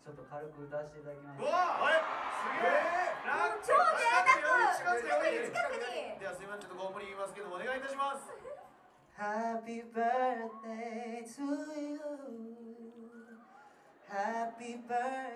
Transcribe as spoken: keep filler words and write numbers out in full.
ちょっと軽く歌わせていただきます。 うわー、すげえ。 超贅沢。 近くに近くに。 ではすみません、ちょっとご無理言いますけどお願いいたします。 Happy birthday to you. Happy birthday